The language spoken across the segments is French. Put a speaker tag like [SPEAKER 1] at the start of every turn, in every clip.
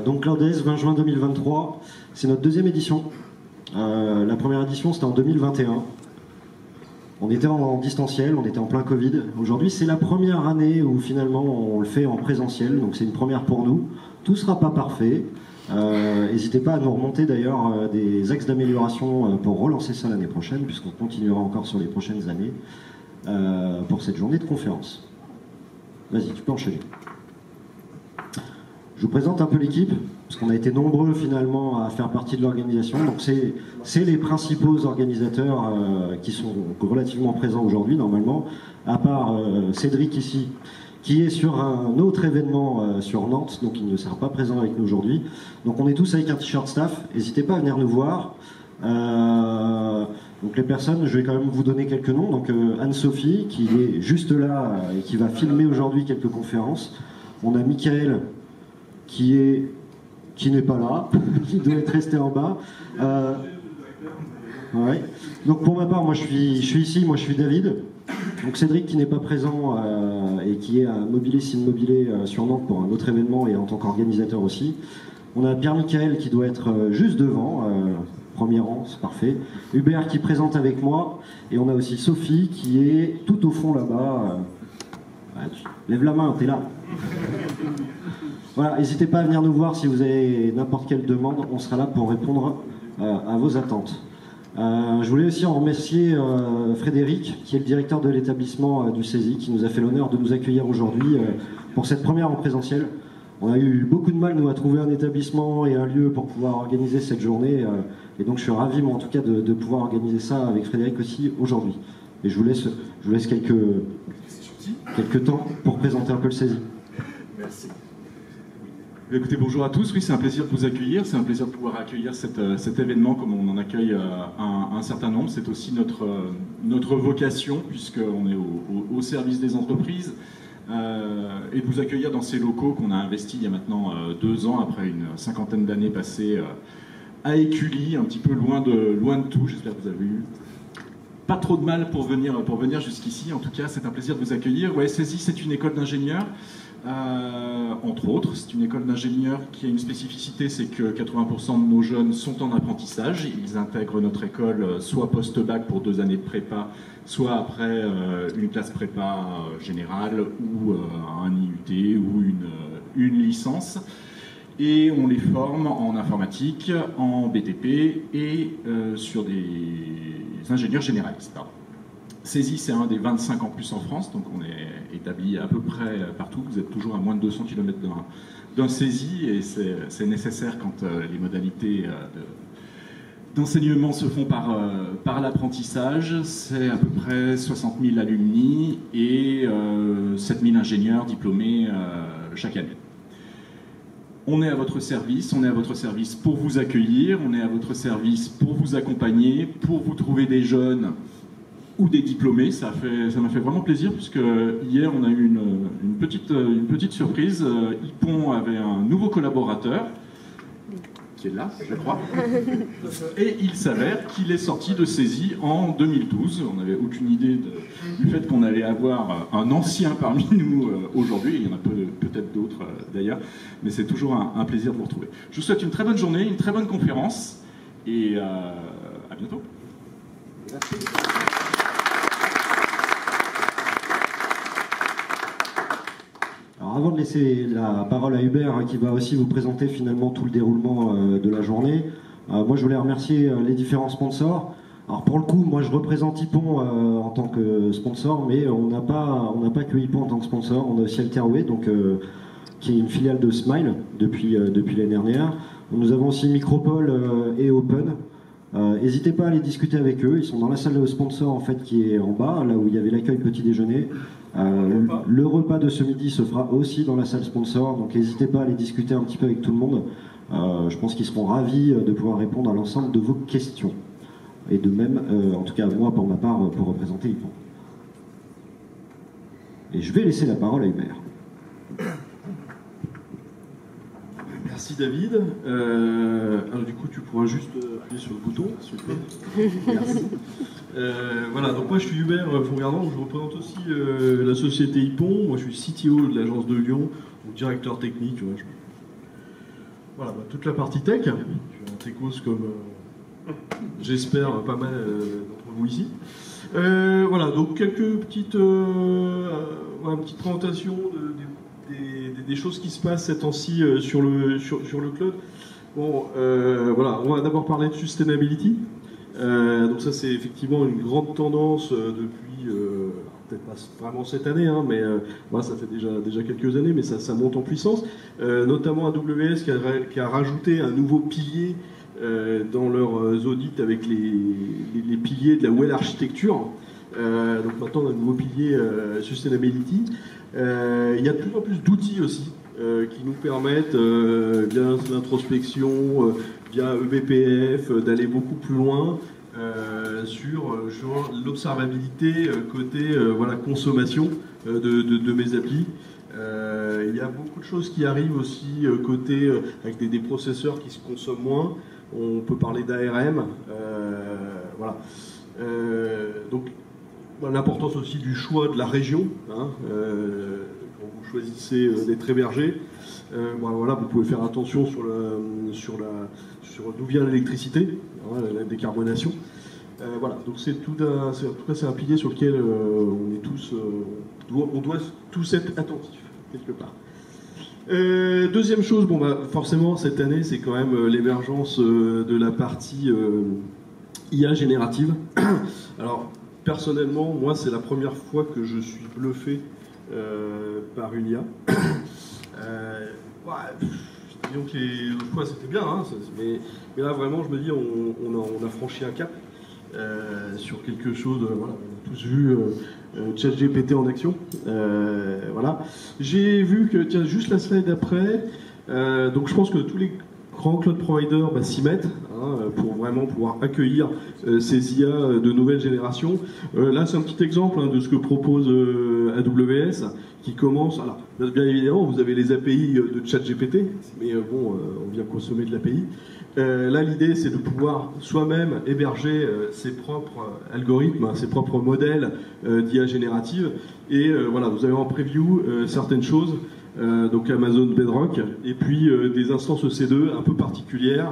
[SPEAKER 1] Donc Cloudez, 20 juin 2023, c'est notre deuxième édition. La première édition, c'était en 2021. On était en distanciel, on était en plein Covid. Aujourd'hui, c'est la première année où finalement on le fait en présentiel, donc c'est une première pour nous. Tout ne sera pas parfait. N'hésitez pas à nous remonter d'ailleurs des axes d'amélioration pour relancer ça l'année prochaine, puisqu'on continuera encore sur les prochaines années pour cette journée de conférence. Vas-y, tu peux enchaîner. Je vous présente un peu l'équipe, parce qu'on a été nombreux finalement à faire partie de l'organisation. Donc c'est les principaux organisateurs qui sont relativement présents aujourd'hui normalement, à part Cédric ici, qui est sur un autre événement sur Nantes, donc il ne sera pas présent avec nous aujourd'hui. Donc on est tous avec un t-shirt staff, n'hésitez pas à venir nous voir. Donc les personnes, je vais quand même vous donner quelques noms. Donc Anne-Sophie, qui est juste là et qui va filmer aujourd'hui quelques conférences. On a Michael, qui n'est pas là, qui doit être resté en bas. Ouais. Donc pour ma part, moi je suis ici, moi je suis David. Donc Cédric qui n'est pas présent et qui est à Mobilé Mobilé sur Nantes pour un autre événement et en tant qu'organisateur aussi. On a Pierre-Michael qui doit être juste devant, premier rang, c'est parfait. Hubert qui présente avec moi. Et on a aussi Sophie qui est tout au fond là-bas. Lève la main, t'es là. Voilà, n'hésitez pas à venir nous voir si vous avez n'importe quelle demande, on sera là pour répondre à vos attentes. Je voulais aussi en remercier Frédéric, qui est le directeur de l'établissement du CESI, qui nous a fait l'honneur de nous accueillir aujourd'hui pour cette première en présentiel. On a eu beaucoup de mal, nous, à trouver un établissement et un lieu pour pouvoir organiser cette journée. Et donc je suis ravi, moi, en tout cas, de pouvoir organiser ça avec Frédéric aussi aujourd'hui. Et je vous laisse quelques temps pour présenter un peu le CESI.
[SPEAKER 2] Merci. Écoutez, bonjour à tous. Oui, c'est un plaisir de vous accueillir. C'est un plaisir de pouvoir accueillir cet événement comme on en accueille un certain nombre. C'est aussi notre vocation, puisqu'on est au service des entreprises, et de vous accueillir dans ces locaux qu'on a investis il y a maintenant 2 ans, après une cinquantaine d'années passées à Écully, un petit peu loin de tout. J'espère que vous avez eu pas trop de mal pour venir jusqu'ici. En tout cas, c'est un plaisir de vous accueillir. Ouais, CESI, c'est une école d'ingénieurs. Entre autres, c'est une école d'ingénieurs qui a une spécificité, c'est que 80% de nos jeunes sont en apprentissage. Ils intègrent notre école soit post-bac pour 2 années de prépa, soit après une classe prépa générale ou un IUT ou une licence. Et on les forme en informatique, en BTP et sur des ingénieurs généralistes. Pardon. CESI, c'est un des 25 en plus en France, donc on est établi à peu près partout. Vous êtes toujours à moins de 200 km d'un CESI, et c'est nécessaire quand les modalités d'enseignement se font par l'apprentissage. C'est à peu près 60 000 alumni et 7 000 ingénieurs diplômés chaque année. On est à votre service pour vous accueillir, on est à votre service pour vous accompagner, pour vous trouver des jeunes ou des diplômés. Ça m'a fait vraiment plaisir, puisque hier on a eu une petite surprise. Ypon avait un nouveau collaborateur qui est là, je crois, et il s'avère qu'il est sorti de CESI en 2012. On n'avait aucune idée du fait qu'on allait avoir un ancien parmi nous aujourd'hui. Il y en a peut-être d'autres d'ailleurs, mais c'est toujours un plaisir de vous retrouver. Je vous souhaite une très bonne journée, une très bonne conférence, et à bientôt. Merci.
[SPEAKER 1] Alors avant de laisser la parole à Hubert, qui va aussi vous présenter finalement tout le déroulement de la journée, moi je voulais remercier les différents sponsors. Alors pour le coup, moi je représente Ypon en tant que sponsor, mais on n'a pas que Ypon en tant que sponsor, on a aussi Alterway, donc, qui est une filiale de Smile depuis l'année dernière. Nous avons aussi Micropole et Open. N'hésitez pas à aller discuter avec eux, ils sont dans la salle de sponsor en fait, qui est en bas, là où il y avait l'accueil petit déjeuner. Le repas de ce midi se fera aussi dans la salle sponsor, donc n'hésitez pas à aller discuter un petit peu avec tout le monde. Je pense qu'ils seront ravis de pouvoir répondre à l'ensemble de vos questions. Et de même, en tout cas moi pour ma part, pour représenter Ypon. Et je vais laisser la parole à Hubert.
[SPEAKER 3] Merci David. Alors du coup tu pourras juste appuyer sur le bouton, s'il te plaît. Merci. Voilà, donc moi je suis Hubert Fongardant, je représente aussi la société Ypon. Moi je suis CTO de l'agence de Lyon, donc directeur technique. Ouais, voilà, toute la partie tech, je suis un techos comme j'espère pas mal d'entre vous ici. Voilà, donc quelques petites, une petite présentation des choses qui se passent ces temps-ci sur le cloud. Bon, voilà, on va d'abord parler de sustainability. Donc ça, c'est effectivement une grande tendance depuis, peut-être pas vraiment cette année, hein, mais voilà, ça fait déjà quelques années, mais ça monte en puissance. Notamment AWS qui a rajouté un nouveau pilier dans leurs audits avec les piliers de la well architecture. Donc maintenant, on a un nouveau pilier sustainability. Il y a de plus en plus d'outils aussi qui nous permettent, via l'introspection, via eBPF, d'aller beaucoup plus loin sur l'observabilité côté voilà, consommation de mes applis. Il y a beaucoup de choses qui arrivent aussi côté avec des processeurs qui se consomment moins. On peut parler d'ARM. Voilà. Donc l'importance aussi du choix de la région. Hein, quand vous choisissez d'être hébergé, voilà, vous pouvez faire attention sur d'où vient l'électricité, hein, la décarbonation. Voilà, donc c'est en tout cas c'est un pilier sur lequel on est tous, on doit tous être attentifs quelque part. Deuxième chose, bon bah forcément cette année c'est quand même l'émergence de la partie IA générative. Alors personnellement, moi c'est la première fois que je suis bluffé par une IA. Disons que les autres fois c'était bien, hein, mais là vraiment je me dis on a franchi un cap sur quelque chose. Voilà, on a tous vu ChatGPT en action. Voilà. J'ai vu que, tiens, juste la slide d'après, donc je pense que tous les grands cloud providers s'y mettent hein, pour vraiment pouvoir accueillir ces IA de nouvelle génération. Là, c'est un petit exemple hein, de ce que propose AWS qui commence. Alors, bien évidemment, vous avez les API de ChatGPT, mais bon, on vient consommer de l'API. Là, l'idée, c'est de pouvoir soi-même héberger ses propres algorithmes, ses propres modèles d'IA générative. Et voilà, vous avez en preview certaines choses, donc Amazon Bedrock, et puis des instances EC2 un peu particulières.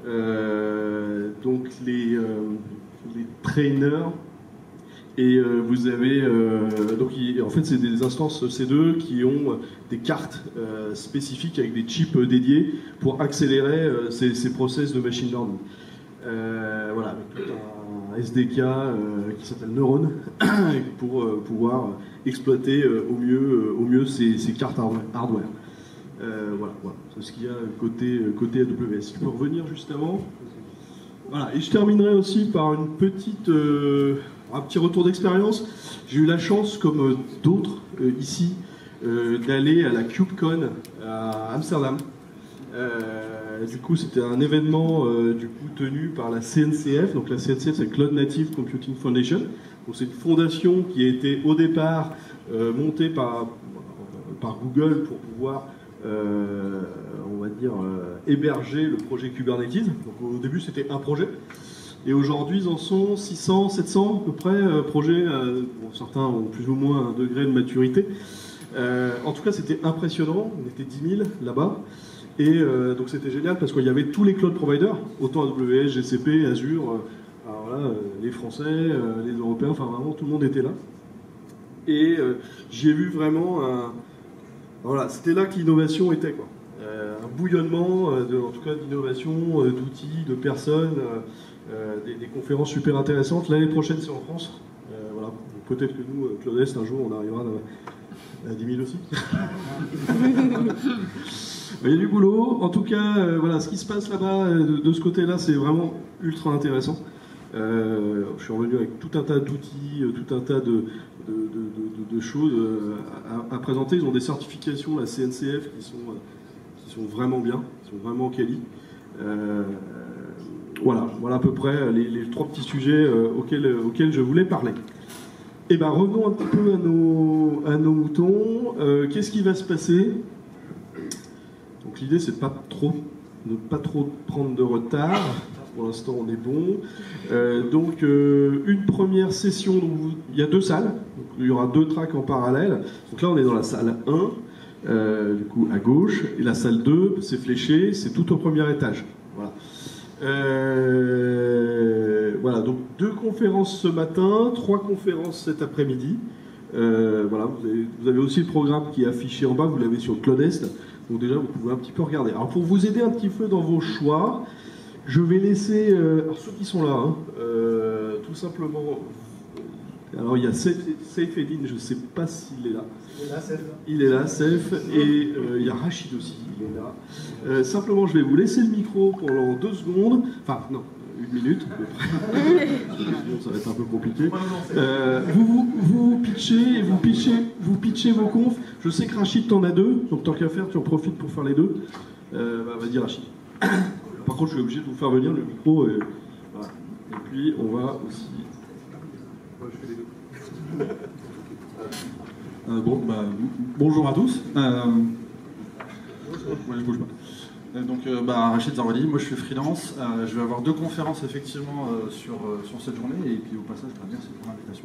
[SPEAKER 3] Donc les trainers. Et vous avez donc en fait c'est des instances C2 qui ont des cartes spécifiques avec des chips dédiés pour accélérer ces process de machine learning. Voilà, avec tout un SDK qui s'appelle Neuron pour pouvoir exploiter au mieux ces cartes hardware. Voilà, c'est ce qu'il y a côté AWS. Je peux revenir juste avant. Voilà, et je terminerai aussi par une petite un petit retour d'expérience. J'ai eu la chance, comme d'autres ici, d'aller à la KubeCon à Amsterdam. Du coup, c'était un événement tenu par la CNCF. Donc la CNCF, c'est Cloud Native Computing Foundation. Donc c'est une fondation qui a été au départ montée par Google pour pouvoir, on va dire, héberger le projet Kubernetes. Donc au début, c'était un projet. Et aujourd'hui, ils en sont 600, 700 à peu près projets. Bon, certains ont plus ou moins un degré de maturité. En tout cas, c'était impressionnant. On était 10 000 là-bas. Et donc c'était génial parce qu'il y avait tous les cloud providers, autant AWS, GCP, Azure, voilà, les Français, les Européens, enfin vraiment tout le monde était là. Et j'ai vu vraiment voilà, c'était là que l'innovation était, quoi. Un bouillonnement, en tout cas d'innovation, d'outils, de personnes. Des conférences super intéressantes. L'année prochaine, c'est en France. Voilà. Peut-être que nous, Cloudest, un jour, on arrivera à 10 000 aussi. Il y a du boulot. En tout cas, voilà, ce qui se passe là-bas, de ce côté-là, c'est vraiment ultra intéressant. Je suis revenu avec tout un tas d'outils, tout un tas de choses à présenter. Ils ont des certifications, la CNCF, qui sont vraiment bien, qui sont vraiment quali. Voilà à peu près les trois petits sujets auxquels je voulais parler. Et ben revenons un petit peu à nos moutons. Qu'est-ce qui va se passer? Donc l'idée c'est de ne pas trop prendre de retard. Pour l'instant on est bon. Donc une première session, il y a deux salles. Donc, il y aura deux tracks en parallèle. Donc là on est dans la salle 1. du coup à gauche, et la salle 2, c'est fléché, c'est tout au premier étage. Voilà. Voilà, donc 2 conférences ce matin, 3 conférences cet après-midi. Voilà, vous avez aussi le programme qui est affiché en bas, vous l'avez sur Cloudest, donc déjà vous pouvez un petit peu regarder. Alors pour vous aider un petit peu dans vos choix, je vais laisser, alors ceux qui sont là, hein, tout simplement, alors il y a Saif Edine, je ne sais pas s'il est là. Il est là, Saif, et il y a Rachid aussi, il est là. Simplement, je vais vous laisser le micro pendant 2 secondes, enfin non, 1 minute, ça va être un peu compliqué. Vous pitchez et vous pitchez vos confs. Je sais que Rachid t'en as 2, donc tant qu'à faire, tu en profites pour faire les 2. Vas-y Rachid. Par contre, je suis obligé de vous faire venir le micro. Voilà. Et puis, on va aussi... je fais les 2. Bonjour à tous. Je bouge pas. Rachid Zarwali, moi je suis freelance. Je vais avoir 2 conférences effectivement sur cette journée. Et puis au passage, je merci pour l'invitation.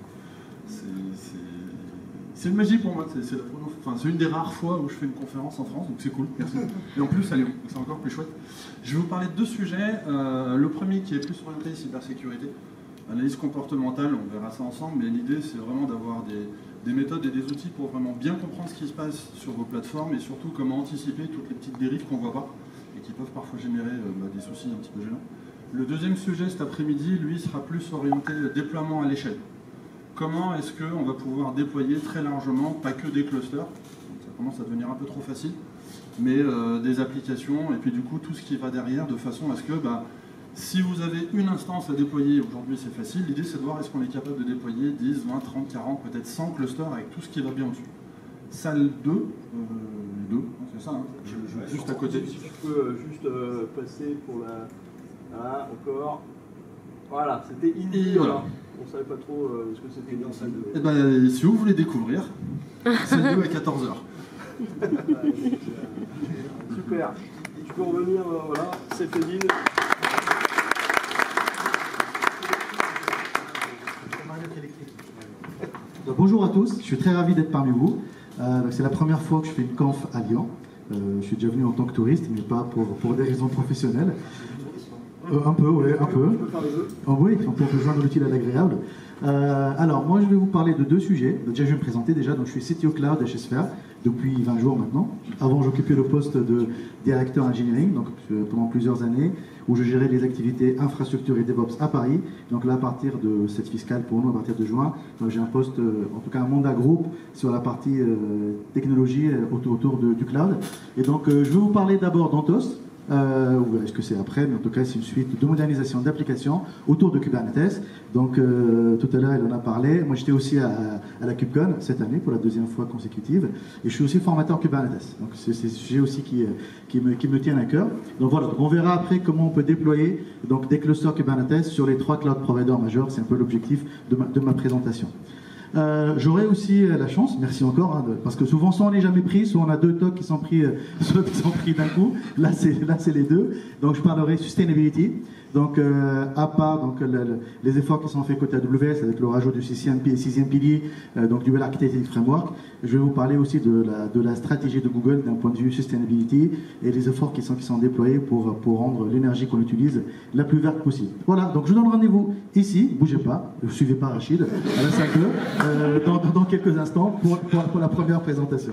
[SPEAKER 3] C'est une magie pour moi. C'est une des rares fois où je fais une conférence en France, donc c'est cool. Merci. Et en plus à Lyon, c'est encore plus chouette. Je vais vous parler de 2 sujets. Le premier qui est plus orienté cybersécurité, analyse comportementale, on verra ça ensemble. Mais l'idée c'est vraiment d'avoir des méthodes et des outils pour vraiment bien comprendre ce qui se passe sur vos plateformes et surtout comment anticiper toutes les petites dérives qu'on ne voit pas et qui peuvent parfois générer des soucis un petit peu gênants. Le deuxième sujet cet après-midi, lui, sera plus orienté déploiement à l'échelle. Comment est-ce qu'on va pouvoir déployer très largement, pas que des clusters, donc ça commence à devenir un peu trop facile, mais des applications et puis du coup tout ce qui va derrière de façon à ce que si vous avez une instance à déployer, aujourd'hui c'est facile, l'idée c'est de voir est-ce qu'on est capable de déployer 10, 20, 30, 40, peut-être 100 clusters avec tout ce qui va bien au-dessus. Salle 2, c'est ça, hein, juste à côté.
[SPEAKER 4] Si tu peux juste passer pour la... Voilà, encore. Voilà, c'était Indie, voilà. On ne savait pas trop ce que c'était dans salle 2.
[SPEAKER 3] Si vous voulez découvrir, salle 2 à 14h.
[SPEAKER 4] Super. Et tu peux revenir, voilà, c'est Fédine.
[SPEAKER 5] Bonjour à tous, je suis très ravi d'être parmi vous. C'est la première fois que je fais une conf à Lyon. Je suis déjà venu en tant que touriste, mais pas pour des raisons professionnelles. Un peu, oui, un peu. Oh, oui, on peut rejoindre l'utile à l'agréable. Alors, moi, je vais vous parler de 2 sujets. Déjà, je vais me présenter déjà. Donc, je suis CTO Cloud chez Sphere depuis 20 jours maintenant. Avant, j'occupais le poste de directeur engineering, donc pendant plusieurs années, où je gérais les activités infrastructure et DevOps à Paris. Donc là, à partir de cette fiscale, pour nous, à partir de juin, j'ai un poste, en tout cas un mandat groupe sur la partie technologie autour du cloud. Et donc, je vais vous parler d'abord d'Anthos. Vous verrez ce que c'est après, mais en tout cas c'est une suite de modernisation d'applications autour de Kubernetes. Donc tout à l'heure elle en a parlé. Moi j'étais aussi à la KubeCon cette année pour la 2e fois consécutive, et je suis aussi formateur Kubernetes. Donc c'est des sujets aussi qui me tiennent à cœur. Donc voilà, donc on verra après comment on peut déployer donc des clusters Kubernetes sur les 3 cloud providers majeurs. C'est un peu l'objectif de ma présentation. J'aurai aussi la chance, merci encore, hein, parce que souvent soit on n'est jamais pris, soit on a 2 talks qui sont pris d'un coup. Là c'est les 2. Donc je parlerai sustainability. Donc à part donc, les efforts qui sont faits côté AWS avec le rajout du 6e pilier, donc du Well Architected Framework, je vais vous parler aussi de la stratégie de Google d'un point de vue sustainability et les efforts qui sont déployés pour rendre l'énergie qu'on utilise la plus verte possible. Voilà, donc je vous donne rendez-vous ici, bougez pas, ne suivez pas Rachid, à la salle 2, dans quelques instants pour la première présentation.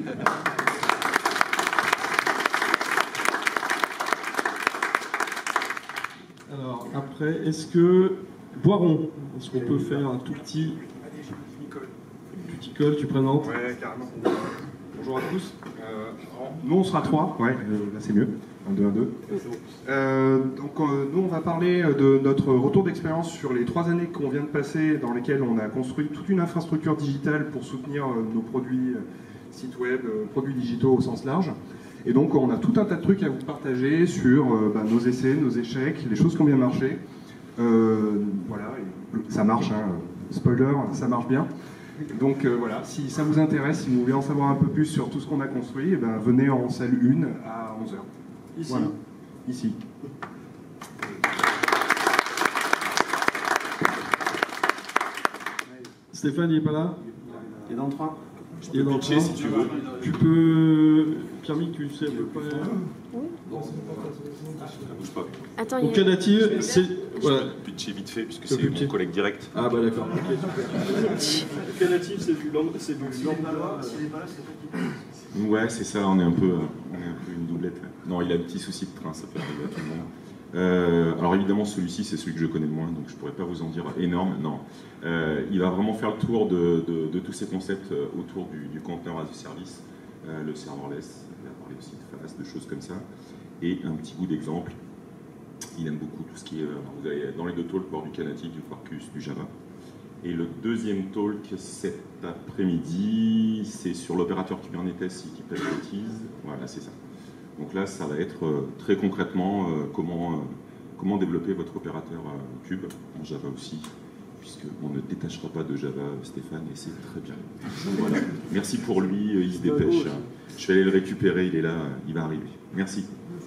[SPEAKER 3] Alors, après, est-ce que... Boiron, est-ce qu'on peut faire un tout petit... Tu t'y colles, tu présentes?
[SPEAKER 6] Ouais, carrément.
[SPEAKER 3] Bonjour à tous.
[SPEAKER 6] Nous, on sera 3. Ouais, là c'est mieux. 1, 2, 1, 2. Nous, on va parler de notre retour d'expérience sur les 3 années qu'on vient de passer, dans lesquelles on a construit toute une infrastructure digitale pour soutenir nos produits, sites web, produits digitaux au sens large. Et donc, on a tout un tas de trucs à vous partager sur nos essais, nos échecs, les choses qui ont bien marché. Voilà, et ça marche, hein. Spoiler, ça marche bien. Donc voilà, si ça vous intéresse, si vous voulez en savoir un peu plus sur tout ce qu'on a construit, venez en salle 1 à 11h.
[SPEAKER 3] Ici.
[SPEAKER 6] Voilà. Ici.
[SPEAKER 3] Stéphane, il n'est pas là?
[SPEAKER 4] Et dans le 3.
[SPEAKER 3] Il est dans le
[SPEAKER 6] pitcher
[SPEAKER 3] train.
[SPEAKER 6] si tu veux.
[SPEAKER 3] Tu peux... Pierre-Mick, tu sais à peu près...
[SPEAKER 6] Ça bouge pas.
[SPEAKER 7] Attends,
[SPEAKER 3] Donc
[SPEAKER 7] il y a...
[SPEAKER 3] Canative, c'est...
[SPEAKER 6] Je
[SPEAKER 3] Voilà.
[SPEAKER 6] peux pitcher vite fait puisque
[SPEAKER 3] peux
[SPEAKER 6] c'est
[SPEAKER 3] pitcher.
[SPEAKER 6] mon collègue direct.
[SPEAKER 3] Ah bah d'accord. Ok, super. Canative, c'est du lambda.
[SPEAKER 6] Ouais, c'est ça, on est un peu une doublette. Ouais. Non, il a un petit souci de train, ça peut arriver à tout le monde. Alors évidemment, celui-ci, c'est celui que je connais le moins, donc je pourrais pas vous en dire énorme. Non, il va vraiment faire le tour de tous ces concepts autour du conteneur as a service, le serverless, il va parler aussi de FAS, de choses comme ça, et un petit bout d'exemple. Il aime beaucoup tout ce qui est, vous avez dans les deux talks, voir du Knative, du Quarkus, du Java. Et le deuxième talk cet après-midi, c'est sur l'opérateur Kubernetes, si je dis pas de bêtises. Voilà, c'est ça. Donc là, ça va être très concrètement comment développer votre opérateur Kube, en Java aussi, puisqu'on ne détachera pas de Java Stéphane, et c'est très bien. Voilà. Merci pour lui, il se dépêche. Je vais aller le récupérer, il est là, il va arriver. Merci.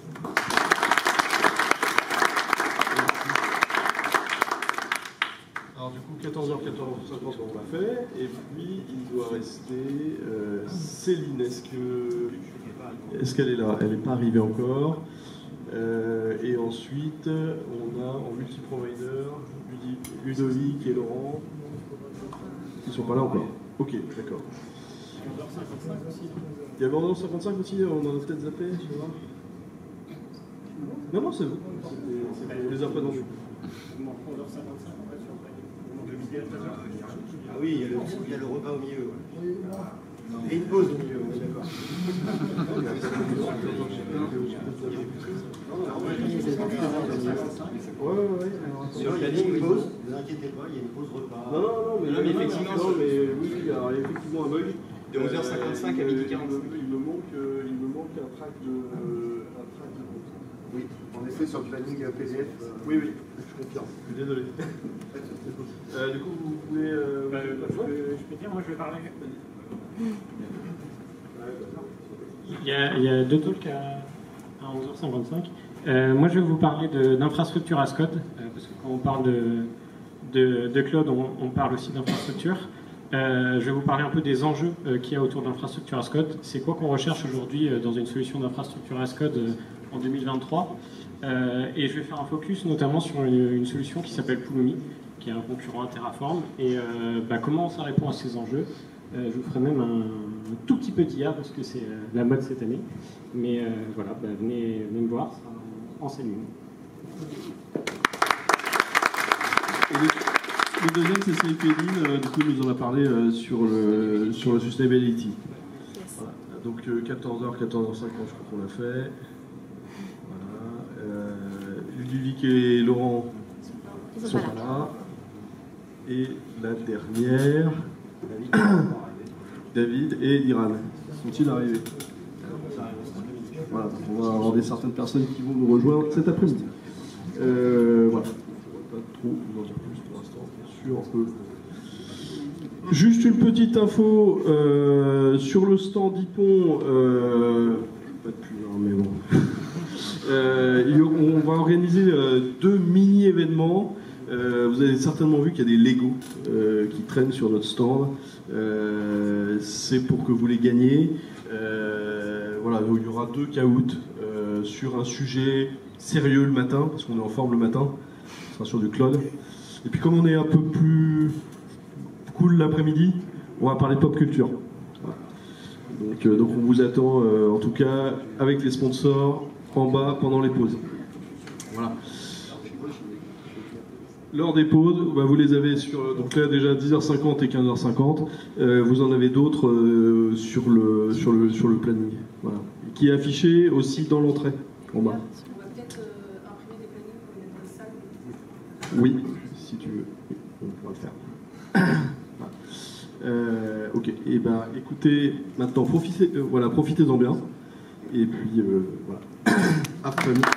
[SPEAKER 3] Alors du coup, 14h50, on l'a fait. Et puis, il doit rester Céline. Est-ce qu'elle est là? Elle n'est pas arrivée encore. Et ensuite, on a en multi-provider Ludovic et Laurent. Ils ne sont pas là encore. Ok, d'accord. Il y avait 11h55 aussi, on en a peut-être zappé, tu vois. Non, c'est vous. On les a pas dans le.
[SPEAKER 1] Ah oui, il y a le repas au milieu. Ouais. Et une pause au milieu, on est d'accord. Sur le planning, une pause, ne vous inquiétez pas, il y a une pause repas.
[SPEAKER 3] Non, mais effectivement, oui, il y a effectivement un bug.
[SPEAKER 6] De 11h55 à 12h45.
[SPEAKER 3] Il me manque un track de.
[SPEAKER 1] Oui, en effet, sur le planning PDF.
[SPEAKER 3] Oui, je confirme. Je suis désolé. Du coup, vous voulez.
[SPEAKER 8] Je peux dire, moi je vais parler. Il y a deux talks à 11h55. Moi je vais vous parler d'infrastructure as code, parce que quand on parle de cloud, on parle aussi d'infrastructure. Je vais vous parler un peu des enjeux qu'il y a autour de l'infrastructure as code. C'est quoi qu'on recherche aujourd'hui dans une solution d'infrastructure as code en 2023. Et je vais faire un focus notamment sur une solution qui s'appelle Pulumi, qui est un concurrent à Terraform. Et comment ça répond à ces enjeux. Je vous ferai même un tout petit peu d'IA parce que c'est la mode cette année. Mais voilà, venez me voir, ça enseigne.
[SPEAKER 3] Le deuxième, c'est Céline Kevin, du coup, il nous en a parlé sur le sustainability. Voilà. Donc 14h, 14h50, je crois qu'on l'a fait. Voilà. Ludovic et Laurent sont pas là. Et la dernière, David et Iran. Sont-ils arrivés? Voilà, on va avoir certaines personnes qui vont nous rejoindre cet après-midi. Voilà. On va pas trop vous en dire plus pour l'instant sur eux. Juste une petite info sur le stand d'Ipon. Pas de pluie, hein, mais bon. On va organiser 2 mini-événements. Vous avez certainement vu qu'il y a des Lego qui traînent sur notre stand. C'est pour que vous les gagniez. Voilà, il y aura 2 caouts sur un sujet sérieux le matin, parce qu'on est en forme le matin. Ce sera sur du cloud. Et puis comme on est un peu plus cool l'après-midi, on va parler pop culture. Voilà. Donc on vous attend en tout cas avec les sponsors en bas pendant les pauses. Voilà. L'heure des pauses, vous les avez sur donc là déjà 10h50 et 15h50. Vous en avez d'autres sur le planning. Voilà. Qui est affiché aussi dans l'entrée en bas.
[SPEAKER 9] On va peut-être imprimer des plannings pour les mettre dans les salles.
[SPEAKER 3] Oui, si tu veux, on pourra le faire. Ok, et écoutez, maintenant profitez-en bien. Et puis voilà. Après-midi.